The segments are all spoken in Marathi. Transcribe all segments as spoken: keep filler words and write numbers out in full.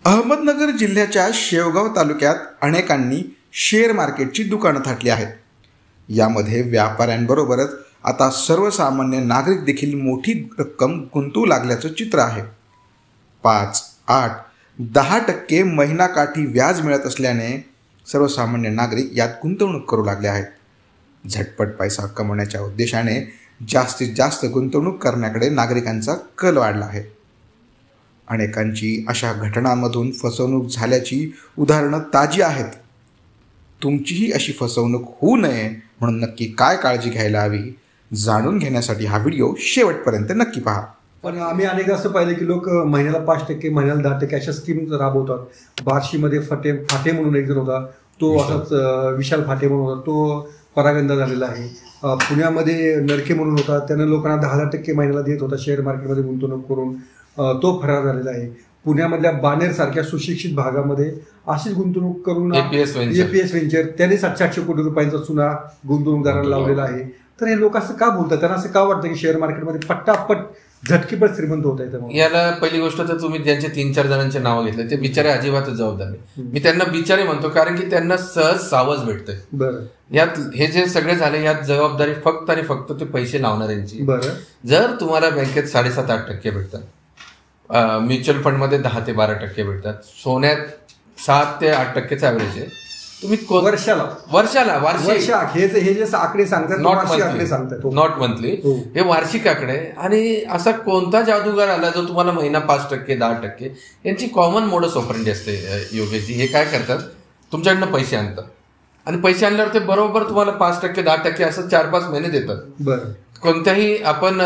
अहमदनगर जिल्ह्याच्या शेवगाव तालुक्यात अनेकांनी शेअर मार्केटची दुकानं थाटली आहेत. यामध्ये व्यापाऱ्यांबरोबरच आता सर्वसामान्य नागरिक देखील मोठी रक्कम गुंतवू लागल्याचं चित्र आहे. पाच आठ दहा टक्के महिनाकाठी व्याज मिळत असल्याने सर्वसामान्य नागरिक यात गुंतवणूक करू लागले आहेत. झटपट पैसा कमवण्याच्या उद्देशाने जास्तीत जास्त गुंतवणूक करण्याकडे नागरिकांचा कल वाढला आहे. अनेकांची अशा घटनांमधून फसवणूक झाल्याची उदाहरणं ताजी आहेत. तुमचीही अशी फसवणूक होऊ नये म्हणून नक्की काय काळजी घ्यायला हवी जाणून घेण्यासाठी हा व्हिडिओ शेवटपर्यंत नक्की पहा. पण आम्ही अनेक असं पाहिलं की लोक महिन्याला पाच टक्के महिन्याला दहा टक्के अशा स्कीम राबवतात. बार्शीमध्ये फटे फाटे म्हणून एक जण होता, तो असाच विशाल फाटे म्हणून होता, तो परागंदा झालेला आहे. पुण्यामध्ये नरके म्हणून होता, त्यानं लोकांना दहा दहा टक्के महिन्याला देत होता शेअर मार्केटमध्ये गुंतवणूक करून, तो फरार झालेला आहे. पुण्यामधल्या बानेर सारख्या सुशिक्षित भागामध्ये अशीच गुंतवणूक करून एपीएस व्हेंचर त्याने सातशे आठशे कोटी रुपयांचा चुना गुंतवणूकदारांना लावलेला आहे. तर हे लोक असं का बोलतात? त्यांना असं का वाटतं की शेअर मार्केटमध्ये पट्टापट झटकीपट श्रीमंत होत आहे? याला पहिली गोष्ट तर तुम्ही ज्यांचे तीन चार जणांचे नाव घेतले ते बिचारे अजिबातच जबाबदार नाही. मी त्यांना बिचारे म्हणतो कारण की त्यांना सहज सावज भेटतंय. बरं, यात हे जे सगळे झाले यात जबाबदारी फक्त आणि फक्त ते पैसे लावणाऱ्यांची. बरं, जर तुम्हाला बँकेत साडेसात आठ टक्के भेटतात, म्युच्युअल फंडमध्ये दहा ते बारा टक्के भेटतात, सोन्यात सात ते आठ टक्केच ॲव्हरेज आहे. तुम्ही वर्षाला वर्षाला वार्षिक हे जे आकडे सांगतात नॉट मंथली नॉट मंथली हे वार्षिक आकडे. आणि असा कोणता जादूगार आला जो तुम्हाला महिना पाच टक्के दहा टक्के यांची कॉमन मोडस ऑपरेंडी असते. योगेशजी हे काय करतात, तुमच्याकडनं पैसे आणतात आणि पैसे आणल्यावर ते बरोबर तुम्हाला पाच टक्के दहा टक्के असं चार पाच महिने देतात. बरं, कोणत्याही आपण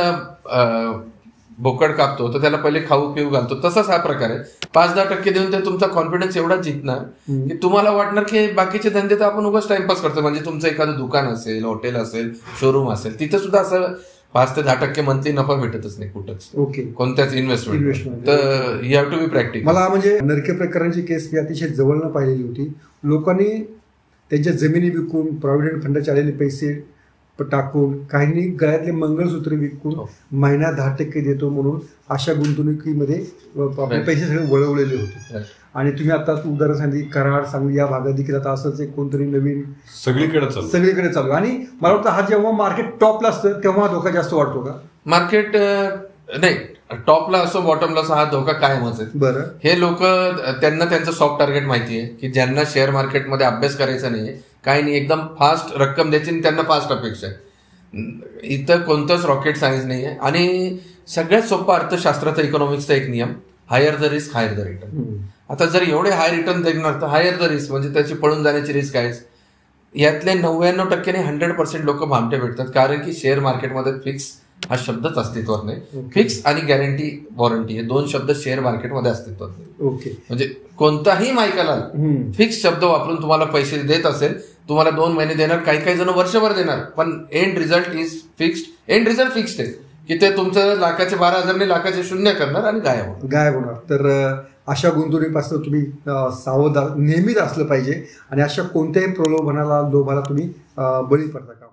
बोकड कापतो तर त्याला पहिले खाऊ पिऊ घालतो, तसाच हा प्रकार आहे. पाच दहा टक्के देऊन ते तुमचा कॉन्फिडन्स एवढा जिंकणार की तुम्हाला वाटणार की बाकीचे धंदे तर आपण उगाच टाइमपास करतो. म्हणजे तुमचं एखादं दुकान असेल, हॉटेल असेल, शोरूम असेल, तिथे सुद्धा असं पाच ते दहा टक्के मंथली नफा भेटतच नाही कुठंच. ओके, कोणत्याच इन्व्हेस्टमेंट. तर you have to be practical. मला म्हणजे नरके प्रकरणाची केस मी अतिशय जवळनं पाहिलेली होती. लोकांनी त्यांच्या जमिनी विकून, प्रॉव्हिडंट फंडाचे आलेले पैसे टाकून, काहींनी गळ्यातले मंगळसूत्र विकून महिना दहा टक्के देतो म्हणून अशा गुंतवणुकीमध्ये आपले पैसे सगळे वळवलेले होते. आणि तुम्ही आता उदाहरण सांगितली कराड, सांगली या भागात देखील आता असंच एक कोणतरी नवीन सगळीकडे चालू सगळीकडे चालू. आणि मला वाटतं हा जेव्हा मार्केट टॉपला असतं तेव्हा धोका जास्त वाटतो का? मार्केट नाही, टॉपला असो बॉटमला असो हा धोका कायमच आहे. बरं, हे लोक त्यांना त्यांचं सॉफ्ट टार्गेट माहिती आहे की ज्यांना शेअर मार्केटमध्ये अभ्यास करायचा नाही, काही नाही, एकदम फास्ट रक्कम द्यायची आणि त्यांना फास्ट अपेक्षा आहे. इथं कोणतंच रॉकेट सायन्स नाही आहे. आणि सगळ्यात सोपा अर्थशास्त्राचा इकॉनॉमिक्सचा एक नियम, higher the risk higher the return. आता जर एवढे हाय रिटर्न देणार तर हायर द रिस्क म्हणजे त्याची पळून जाण्याची रिस्क आहे. यातले नव्याण्णव टक्क्याने हंड्रेड पर्सेंट लोक भामटे भेटतात कारण की शेअर मार्केटमध्ये फिक्स हा शब्दच अस्तित्वात नाही. फिक्स आणि गॅरंटी वॉरंटी हे दोन शब्द शेअर मार्केटमध्ये अस्तित्वात नाही. ओके, म्हणजे कोणताही मायकाला फिक्स शब्द वापरून तुम्हाला पैसे देत असेल, तुम्हाला दोन महिने देणार, काही काही जण वर्षभर देणार, पण end result is fixed. End result fixed आहे की ते तुमचं लाखाचे बारा हजारने लाखाचे शून्य करणार आणि गायब होणार गायब होणार. तर अशा गुंतवणुकीपासून तुम्ही सावध नेहमीच असलं पाहिजे आणि अशा कोणत्याही प्रलोभनाला लोभाला तुम्ही बळी पडता का?